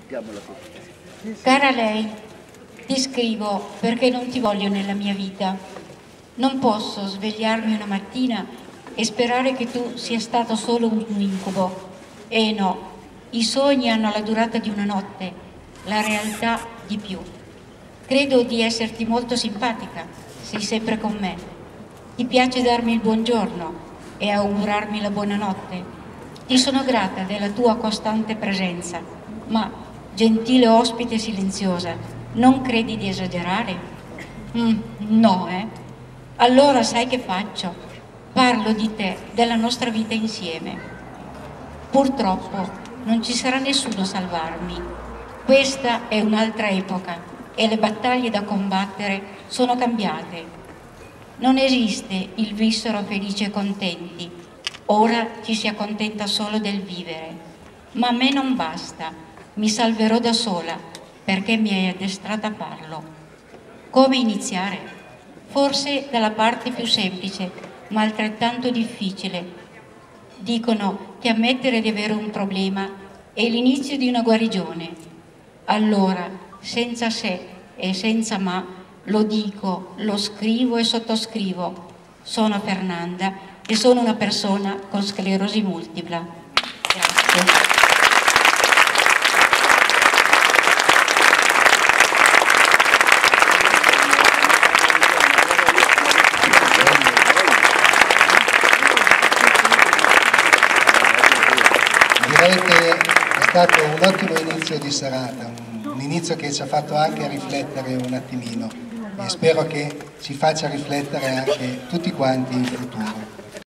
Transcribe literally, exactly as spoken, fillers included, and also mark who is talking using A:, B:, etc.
A: Cara lei, ti scrivo perché non ti voglio nella mia vita. Non posso svegliarmi una mattina e sperare che tu sia stato solo un incubo. E no, i sogni hanno la durata di una notte, la realtà di più. Credo di esserti molto simpatica, sei sempre con me. Ti piace darmi il buongiorno e augurarmi la buonanotte. Ti sono grata della tua costante presenza, ma, gentile ospite silenziosa, non credi di esagerare? Mm, no, eh? Allora sai che faccio? Parlo di te, della nostra vita insieme. Purtroppo non ci sarà nessuno a salvarmi. Questa è un'altra epoca e le battaglie da combattere sono cambiate. Non esiste il vissero felici e contenti. Ora ci si accontenta solo del vivere. Ma a me non basta. Mi salverò da sola perché mi hai addestrata a farlo. Come iniziare? Forse dalla parte più semplice, ma altrettanto difficile. Dicono che ammettere di avere un problema è l'inizio di una guarigione. Allora, senza se e senza ma, lo dico, lo scrivo e sottoscrivo. Sono Fernanda e sono una persona con sclerosi multipla. Grazie.
B: Direi che è stato un ottimo inizio di serata, un, un inizio che ci ha fatto anche riflettere un attimino e spero che ci faccia riflettere anche tutti quanti in futuro.